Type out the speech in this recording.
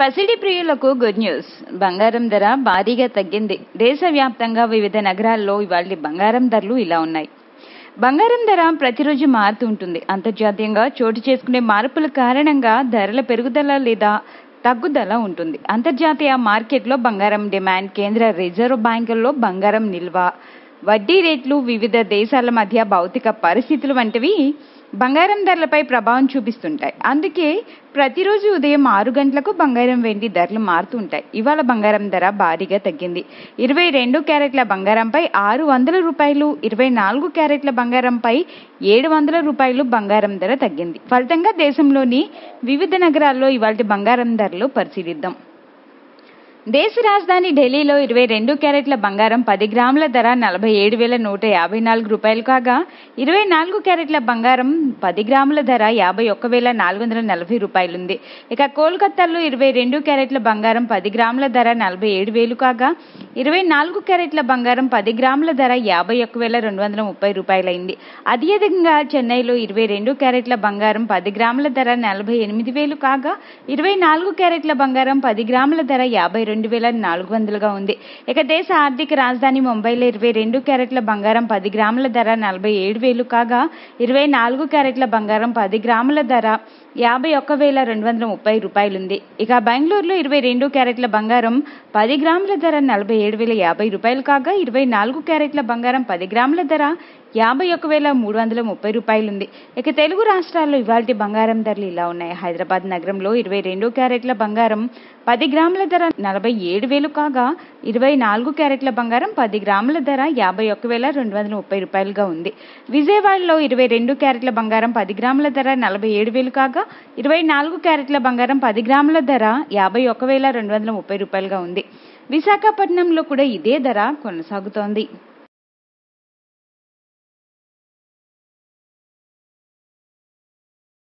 పసిడి ప్రియులకు good news. బంగారం ధర భారీగా తగ్గింది. దేశవ్యాప్తంగా వివిధ నగరాల్లో ఇవాళ బంగారం ధరలు ఇలా ఉన్నాయి. బంగారం ధర ప్రతిరోజు మారుతూ ఉంటుంది. అంతర్జాతీయంగా చోటు చేసుకునే మార్పుల కారణంగా ధరల పెరుగుదల లేదా తగ్గుదల ఉంటుంది. అంతర్జాతీయ మార్కెట్లో బంగారం డిమాండ్, కేంద్ర రిజర్వ్ బ్యాంకుల్లో బంగారం నిల్వ, వడ్డీ రేట్లు, వివిధ దేశాల మధ్య భౌతిక పరిస్థితులు వంటివి బంగారం ధరలపై ప్రభావం చూపిస్తుంటాయి. అందుకే ప్రతిరోజు ఉదయం 6 గంటలకు బంగారం, వెండి ధరలు మారుతుంటాయి. ఇవాళ బంగారం ధర భారీగా తగ్గింది. 22 క్యారెట్ల బంగారంపై 600 రూపాయలు, 24 క్యారెట్ల బంగారంపై 700 రూపాయలు బంగారం ధర తగ్గింది. ఫలితంగా దేశంలోని వివిధ నగరాల్లో ఇవాళ బంగారం ధరలు పరిశీలిద్దాం. దేశ రాజధాని ఢిల్లీలో 22 క్యారెట్ల బంగారం 10 గ్రాముల ధర 47,154 రూపాయలు కాగా, 24 క్యారెట్ల బంగారం 10 గ్రాముల ధర 51,440 రూపాయలుంది. ఇక కోల్కతాలో 22 క్యారెట్ల బంగారం 10 గ్రాముల ధర 47,000 కాగా, 24 క్యారెట్ల బంగారం 10 గ్రాముల ధర 51,230 రూపాయలైంది. అదేవిధంగా చెన్నైలో 22 క్యారెట్ల బంగారం 10 గ్రాముల ధర 48,000 కాగా, 24 క్యారెట్ల బంగారం 10 గ్రాముల ధర 52,400గా ఉంది. ఇక దేశ ఆర్థిక రాజధాని ముంబైలో 22 క్యారెట్ల బంగారం 10 గ్రాముల ధర 47,000 కాగా, 24 క్యారెట్ల బంగారం 10 గ్రాముల ధర 51,230 రూపాయలుంది. ఇక బెంగళూరులో 22 క్యారెట్ల బంగారం 10 గ్రాముల ధర 47,050 రూపాయలు కాగా, 24 క్యారెట్ల బంగారం 10 గ్రాముల ధర 51,330 రూపాయలుంది. ఇక తెలుగు రాష్ట్రాల్లో ఇవాల్టి బంగారం ధరలు ఇలా ఉన్నాయి. హైదరాబాద్ నగరంలో 22 క్యారెట్ల బంగారం 10 గ్రాముల ధర 47,000 కాగా, 24 క్యారెట్ల బంగారం 10 గ్రాముల ధర 51,230 రూపాయలుగా ఉంది. విజయవాడలో 22 క్యారెట్ల బంగారం 10 గ్రాముల ధర 47,000 కాగా, 24 క్యారెట్ల బంగారం 10 గ్రాముల ధర 51,230 రూపాయలుగా ఉంది. విశాఖపట్నంలో కూడా ఇదే ధర కొనసాగుతోంది.